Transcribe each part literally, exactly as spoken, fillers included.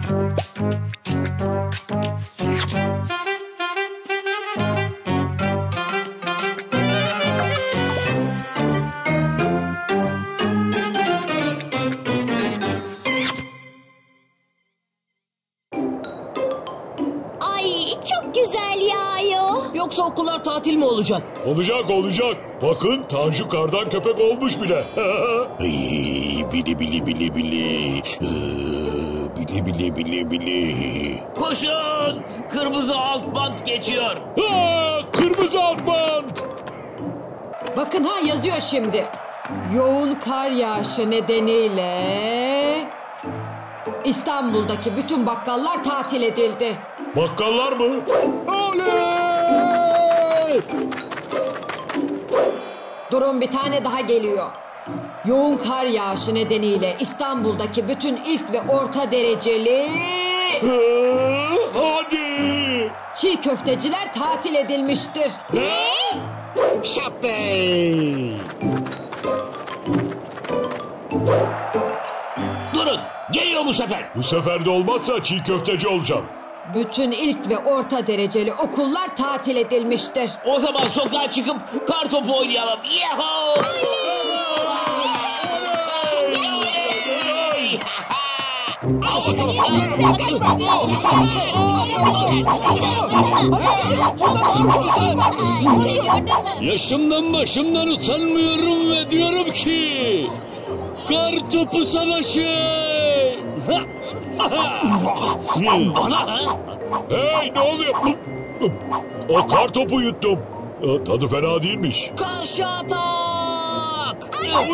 Yoksa okullar tatil mi olacak? Olacak olacak. Bakın Tanju kardan köpek olmuş bile. Bili bili bili bili. Bili bili bili bili. Koşun! Kırmızı alt bant geçiyor. Ha, kırmızı alt bant. Bakın ha yazıyor şimdi. Yoğun kar yağışı nedeniyle İstanbul'daki bütün bakkallar tatil edildi. Bakkallar mı? Oley! Durun, bir tane daha geliyor. Yoğun kar yağışı nedeniyle İstanbul'daki bütün ilk ve orta dereceli Hadi. çiğ köfteciler tatil edilmiştir. Ne? Şapey. Durun! Geliyor bu sefer. Bu sefer de olmazsa çiğ köfteci olacağım. Bütün ilk ve orta dereceli okullar tatil edilmiştir. O zaman sokağa çıkıp kar topu oynayalım. Yahoo! Yaşımdan başımdan utanmıyorum ve diyorum ki kar topu savaşı. Bana ha? Hey, ne oluyor? O kar topu yuttum. Tadı fena değilmiş. Karşı atak!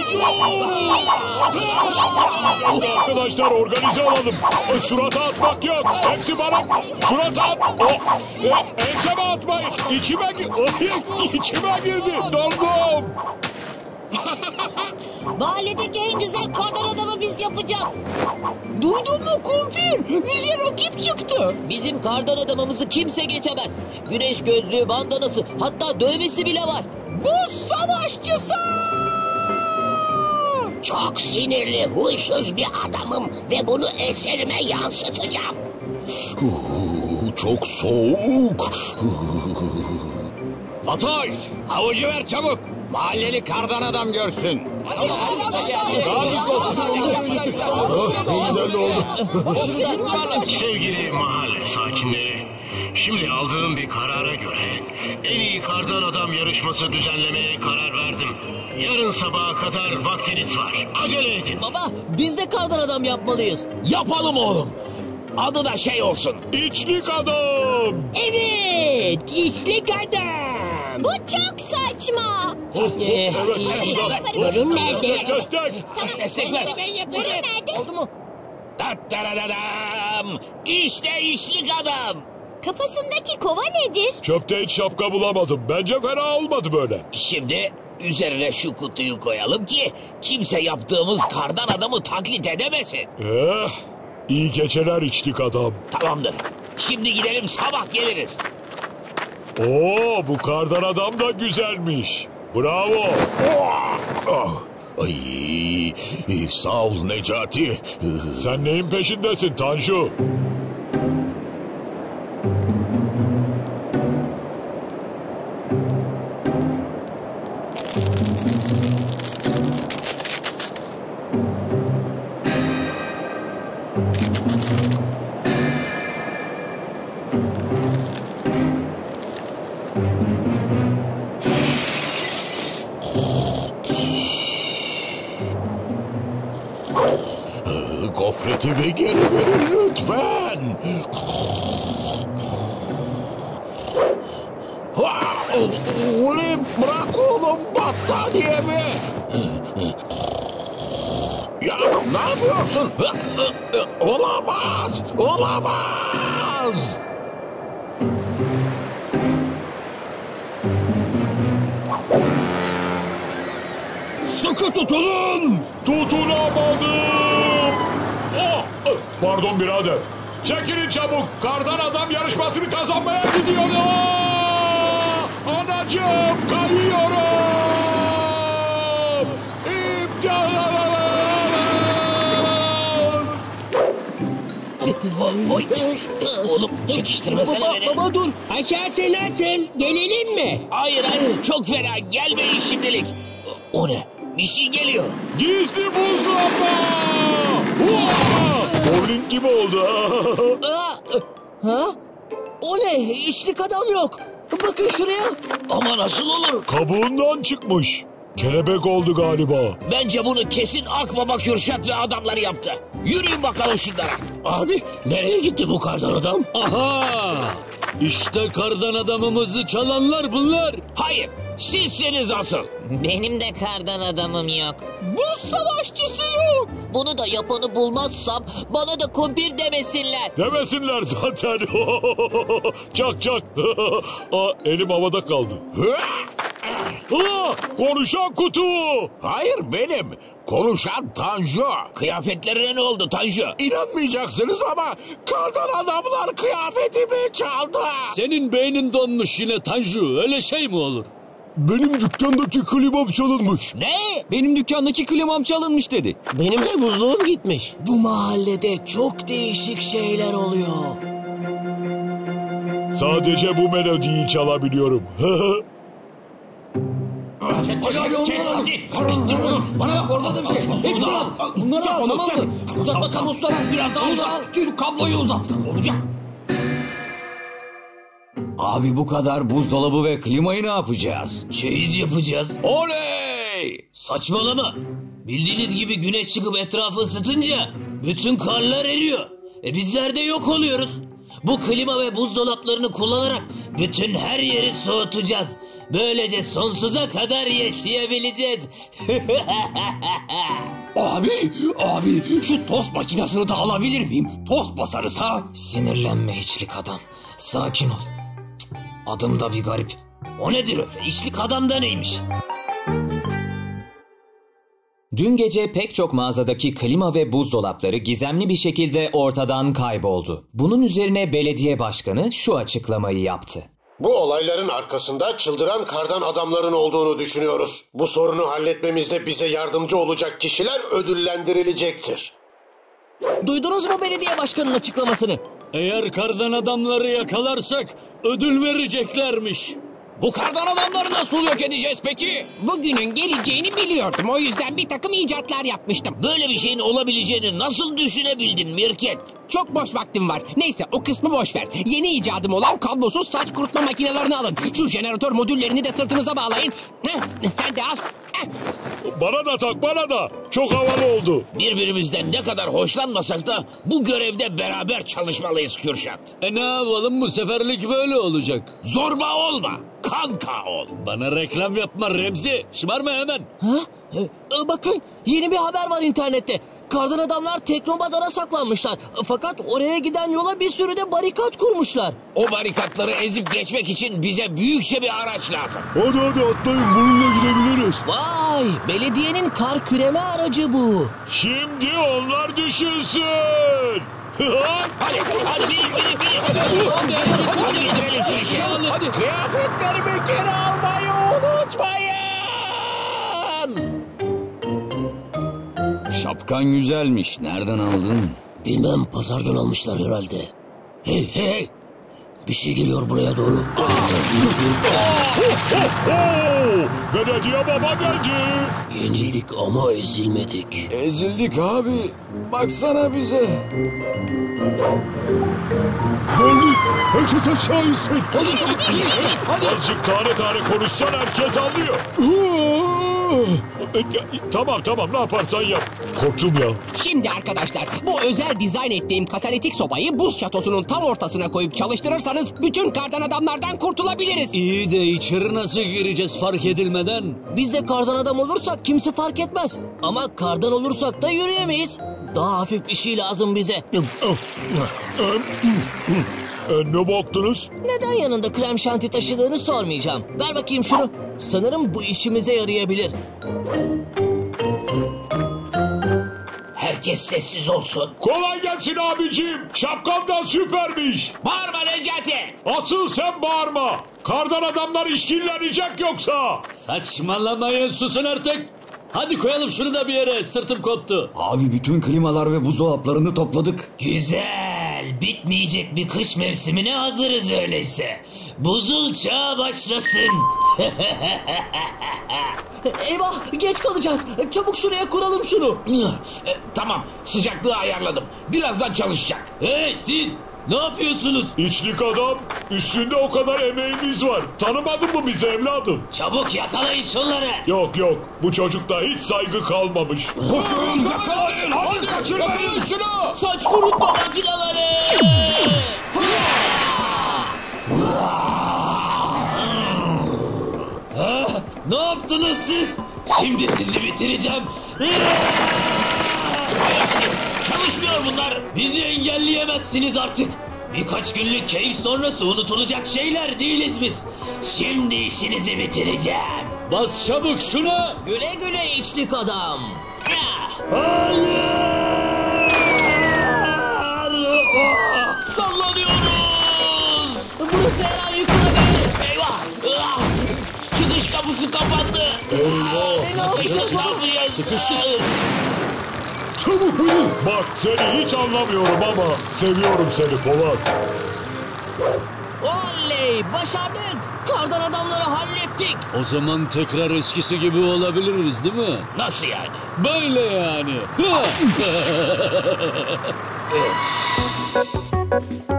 Arkadaşlar organize olalım. Surata atmak yok. Hepsi bana. Surata at. O, e, enseme atmayın. İçime, içime girdi. Doldum. Mahalledeki en güzel kardan adamı biz yapacağız. Duydun mu kumpir? Bize rakip çıktı. Bizim kardan adamımızı kimse geçemez. Güneş gözlüğü, bandanası, hatta dövmesi bile var. Buz savaşçısı! Çok sinirli, huysuz bir adamım ve bunu eserime yansıtacağım. Çok soğuk. Fatoş, havucu ver çabuk. Mahalleli kardan adam görsün. Sevgili mahalle sakinleri, şimdi aldığım bir karara göre en iyi kardan adam yarışması düzenlemeye karar verdim. Yarın sabaha kadar vaktiniz var. Acele edin. Baba, biz de kardan adam yapmalıyız. Yapalım oğlum. Adı da şey olsun. İçlik adam. Evet, içlik adam. Bu çok saçma. Oh, oh, evet, evet. Durun nerede? Destek. Destek ver. Durun nerede? Oldu mu? Tattaradadam. İşte işlik adam. Kafasındaki kova nedir? Çöpte hiç şapka bulamadım. Bence fena olmadı böyle. Şimdi üzerine şu kutuyu koyalım ki kimse yaptığımız kardan adamı taklit edemesin. Eh, iyi geceler içlik adam. Tamamdır. Şimdi gidelim, sabah geliriz. Oo, bu kardan adam da güzelmiş. Bravo. Ah, ay, sağ ol Necati. Sen neyin peşindesin Tanju? Gofretimi geri verin lütfen. Ulan bırak oğlum battaniyemi. Ya ne yapıyorsun? Olamaz, olamaz. Sıkı tutunun. Tutunamadım. Oh, pardon birader. Çekilin çabuk. Kardan adam yarışmasını kazanmaya gidiyor. Anacığım, kayıyorum. İmdat. Oy. Oğlum çekiştirmesene Baba, beni. baba dur. Aşağısı nasıl? Gelelim mi? Hayır hayır çok fena gelmeyin şimdilik. O ne? Bir şey geliyor. Gizli buzlama! Bowling gibi oldu. Aa, ha? O ne? İçlik adam yok. Bakın şuraya. Ama nasıl olur? Kabuğundan çıkmış. Kelebek oldu galiba. Bence bunu kesin Akbaba Kürşat ve adamları yaptı. Yürüyün bakalım şunlara. Abi nereye gitti bu kardan adam? Aha! İşte kardan adamımızı çalanlar bunlar. Hayır sizsiniz asıl. Benim de kardan adamım yok. Buz savaşçısı yok. Bunu da yapanı bulmazsam bana da kumpir demesinler. Demesinler zaten. Çak çak. Aa, elim havada kaldı. Aa, konuşan kutu. Hayır benim. Konuşan Tanju. Kıyafetlerine ne oldu Tanju? İnanmayacaksınız ama kardan adamlar kıyafetimi çaldı. Senin beynin donmuş yine Tanju. Öyle şey mi olur? Benim dükkandaki klimam çalınmış. Ne? Benim dükkandaki klimam çalınmış dedi. Benim de buzluğum gitmiş. Bu mahallede çok değişik şeyler oluyor. Sadece bu melodiyi çalabiliyorum. Bana bak orada da bir şey. Peki bırak. Bunları al tamamdır. Uzat bakalım ustalar. Biraz daha uzat. Şu kabloyu uzat. Olacak. Abi bu kadar buzdolabı ve klimayı ne yapacağız? Çeyiz yapacağız. Oley! Saçmalama. Bildiğiniz gibi güneş çıkıp etrafı ısıtınca bütün karlar eriyor. E bizler de yok oluyoruz. Bu klima ve buzdolaplarını kullanarak bütün her yeri soğutacağız. Böylece sonsuza kadar yaşayabileceğiz. Abi, abi şu tost makinesini de alabilir miyim? Tost basarız ha? Sinirlenme hiçlik adam. Sakin ol. Cık, adım da bir garip. O nedir öyle? İşlik adam da neymiş? Dün gece pek çok mağazadaki klima ve buzdolapları gizemli bir şekilde ortadan kayboldu. Bunun üzerine belediye başkanı şu açıklamayı yaptı. Bu olayların arkasında çıldıran kardan adamların olduğunu düşünüyoruz. Bu sorunu halletmemizde bize yardımcı olacak kişiler ödüllendirilecektir. Duydunuz mu belediye başkanının açıklamasını? Eğer kardan adamları yakalarsak ödül vereceklermiş. Bu kardan adamları nasıl yok edeceğiz peki? Bugünün geleceğini biliyordum. O yüzden bir takım icatlar yapmıştım. Böyle bir şeyin olabileceğini nasıl düşünebildin Mirket? Çok boş vaktim var. Neyse o kısmı boş ver. Yeni icadım olan kablosuz saç kurutma makinelerini alın. Şu jeneratör modüllerini de sırtınıza bağlayın. Heh, sen de al. Heh. Bana da tak bana da. Çok havalı oldu. Birbirimizden ne kadar hoşlanmasak da bu görevde beraber çalışmalıyız Kürşat. E ne yapalım, bu seferlik böyle olacak. Zorba olma. Kanka ol. Bana reklam yapma Remzi. Şımarma hemen. Ha? E, e, bakın yeni bir haber var internette. Kardan adamlar Teknobazar'a saklanmışlar. Fakat oraya giden yola bir sürü de barikat kurmuşlar. O barikatları ezip geçmek için bize büyükçe bir araç lazım. Hadi hadi atlayın, bununla gidebiliriz. Vay, belediyenin kar küreme aracı bu. Şimdi onlar düşünsün. Hadi hadi bir bir bir. Hadi hadi bitirelim şu işi. Hadi kıyafetlerimi geri almayı unutmayın. Şapkan güzelmiş. Nereden aldın? Bilmem, pazardan almışlar herhalde. Hey hey hey. Bir şey geliyor buraya doğru. Belediye baba geldi. Yenildik ama ezilmedik. Ezildik abi. Baksana bize. Geldik. Herkes aşağı insin. Hadi çabuk. Hadi. Azıcık tane tane konuşsan herkes anlıyor. Tamam tamam, ne yaparsan yap. Korktum ya. Şimdi arkadaşlar, bu özel dizayn ettiğim katalitik sobayı buz şatosunun tam ortasına koyup çalıştırırsanız bütün kardan adamlardan kurtulabiliriz. İyi de içeri nasıl gireceğiz fark edilmeden? Biz de kardan adam olursak kimse fark etmez. Ama kardan olursak da yürüyemeyiz. Daha hafif bir şey lazım bize. E, ne baktınız? Neden yanında krem şanti taşıdığını sormayacağım. Ver bakayım şunu. Sanırım bu işimize yarayabilir. Herkes sessiz olsun. Kolay gelsin abicim. Şapkandan süpermiş. Bağırma Necati. Asıl sen bağırma. Kardan adamlar işkillenecek yoksa. Saçmalamayın, susun artık. Hadi koyalım şunu da bir yere, sırtım koptu. Abi bütün klimalar ve buzdolaplarını topladık. Güzel. Güzel, bitmeyecek bir kış mevsimine hazırız öyleyse. Buzul çağı başlasın. Eyvah, geç kalacağız. Çabuk şuraya kuralım şunu. E, tamam, sıcaklığı ayarladım. Birazdan çalışacak. Hey siz, ne yapıyorsunuz? İçlik adam, üstünde o kadar emeğimiz var. Tanımadın mı bizi evladım? Çabuk yakalayın şunları. Yok yok, bu çocukta hiç saygı kalmamış. Koşun, yakalayın, hadi kaçırmayın şunu. Saç kurutma makineleri. Ha, ne yaptınız siz? Şimdi sizi bitireceğim. Hay aksi, çalışmıyor bunlar. Bizi engelleyemezsiniz artık. Birkaç günlük keyif sonrası unutulacak şeyler değiliz biz. Şimdi işinizi bitireceğim. Bas çabuk şuna. Güle güle içlik adam. Sallanıyoruz. Burası her an yıkılabilir. Eyvah. Ah! Çıkış kapısı kapandı. Eyvah. Çıkış kapıyı. Sıkıştık. Çabuk. Bak seni hiç anlamıyorum ama seviyorum seni Polat. Oley, başardık. Kardan adamları hallettik. O zaman tekrar eskisi gibi olabiliriz değil mi? Nasıl yani? Böyle yani.